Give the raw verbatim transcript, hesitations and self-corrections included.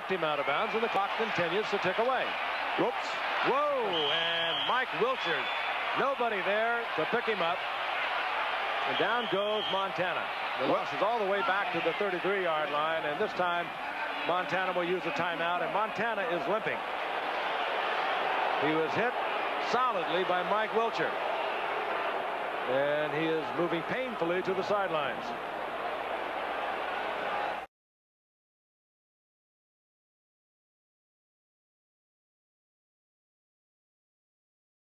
knocked him out of bounds, and the clock continues to tick away. Whoops. Whoa, and Mike Wilcher, nobody there to pick him up. And down goes Montana. The loss is all the way back to the thirty-three yard line, and this time Montana will use a timeout, and Montana is limping. He was hit solidly by Mike Wilcher, and he is moving painfully to the sidelines.